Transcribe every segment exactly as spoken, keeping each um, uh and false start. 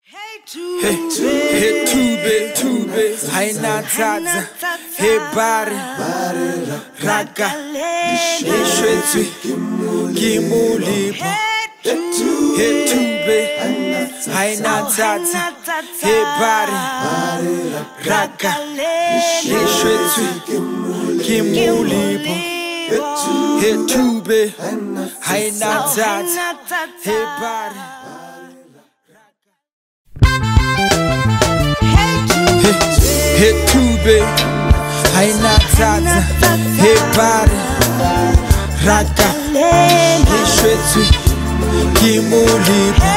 Hey, tube, tube, haina tata, hey bari, raga, ishwetwi, kimulipo. Hey tube, haina tata, hey bari, raga, ishwetwi, kimulipo. Hey tube, haina tata, hey bari. Hey tube, haina tata, hey bari, raga, ishwetwi, kimulipo.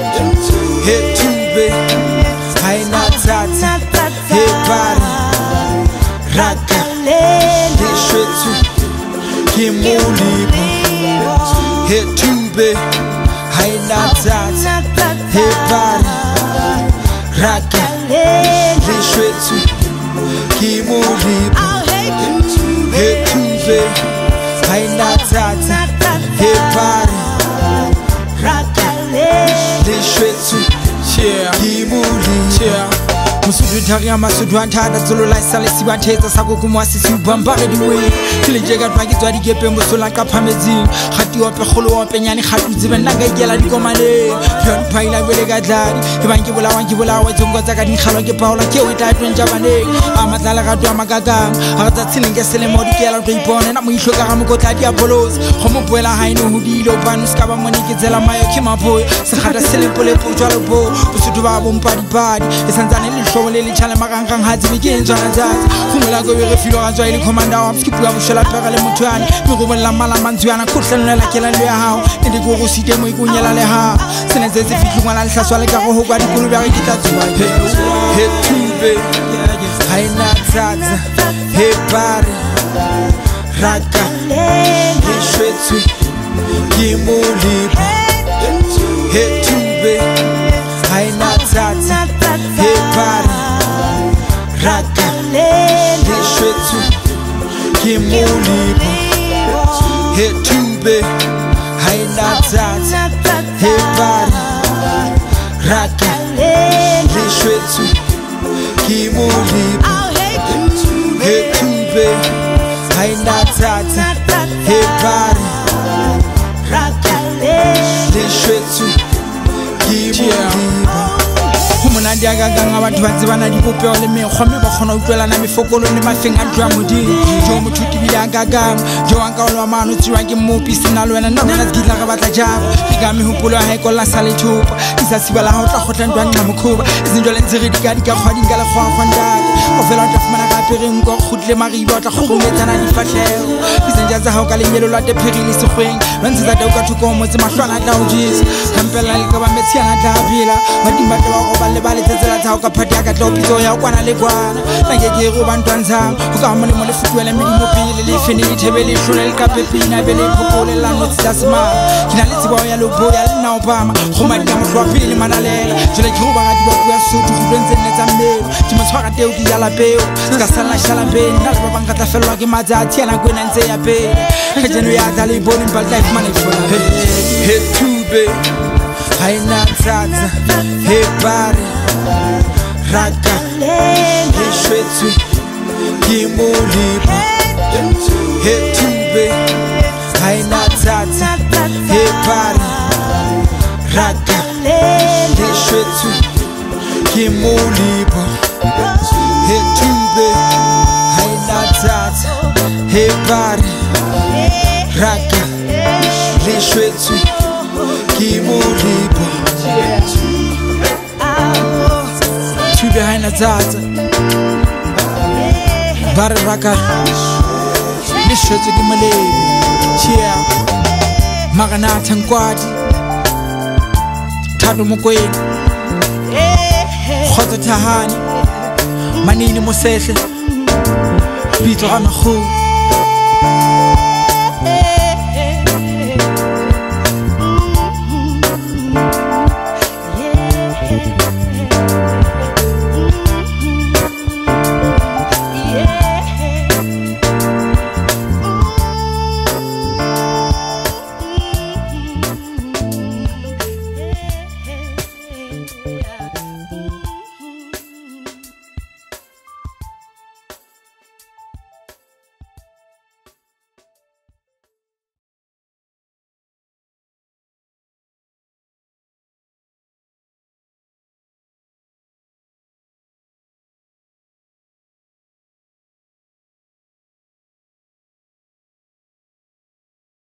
Hey tube, haina tata, hey bari, raga, ishwetwi, kimulipo. Hey tube, haina tata, hey bari, raga, ishwetwi, kimulipo. Hey tube, haina tata, hey bari, raga, ishwetwi, kimulipo. Musudu taria masudu antada zolo la sale si bateza sako kumwasi si bambare diwe kile jega twagi twadi gepe musola kapamezi khati ope kholo ope nyani khatu zibe nanga igela dikomane yon paila bele gadlari ibangi bola wangi bola wa zongo tsaka di khalo ke paola ke weta twenja bane amatala ga twa magaga ha tsa tsilinge sele modi ke la twa ipone na muihloka ga mokotla di apolos go mo boela haino hudilo banu ska ba moni ke tsela mayo ke maboy se khata sele pole po jalo bo busudu ba bompadi padi esantsane le Shole le chale makangang hatsi begin jana jazz khumela go be re filo ga tswa ile commander wa skipu ya bushela pega le motwana me go bolla mala mantswana khotlelela kela le ya hao ende go go site mo ikunyela le ha sene se se fitlu ngwana le hlaswa le ka go go kwa dikolo ba re kitlatswa he tube haina tata he bari raga ishwetwi kimulipo he tube haina tata hey bari raga ishwetwi kimulipo. Hey tube haina tata hey bari raga ishwetwi kimulipo. Hey tube haina tata hey bari raga ishwetwi kimulipo. Mona diaga ganga batho ba tsebana di popeo le mekgwa me ba khona utlwela na mefokolo le mafeng a ntwa modimo jo mothuti bila gagang jo anka lo mano tsiwa ke mopi sina lo wena na bona ditla ga batla jabo ke ga mehopolo ha ikolla sa le thupa isa sibala ha o tla khotla ntwa nqa mokhuba izinto le ntsiri di ka di ka khwa di ngala khwa khwa ndaka o fela tla fumana ka pereng go khutle mari ba tla khometsana di fatlhego izinja za ha o ka lenyelo la tephegile segweng ba ntse tsa ka thuko mo tse mahlwana tla o jisa kampela le ka ba metsiana tla bila ba dimba tla go ba le ba le tsela tsa ka phati ka tlo pitso ya kwana le kwana na ke ke go bantwantsang go ka mo le mo le futuela me di mo pele le fene di thebele hlole le ka pepina be le phokole la no tsa smart kina le tsibo ya lo boya le na obama go ma ka mo hlwa pele le manalela jele ke go ba ga di ba bua so go ntse nne tsa mmelo di mo tshwara teo di ya la peo ska sala shala be na ba banga tla felwa ke matsatsi yana go nna ntse ya pele ke jeno ya tla le bone ba life man hey tube haina tata hey bari raga ishwetwi kimulipo. Hey tube haina tata hey bari raga ishwetwi kimulipo. Hey tube haina tata hey bari raga ishwetwi kimulipo. Tube haina tata bari raga ishwetwi kimulipo. Chia magana tankwadi Thado Mokoeng Khotso Thahane Manini Mosehle Bitso ga Makgou.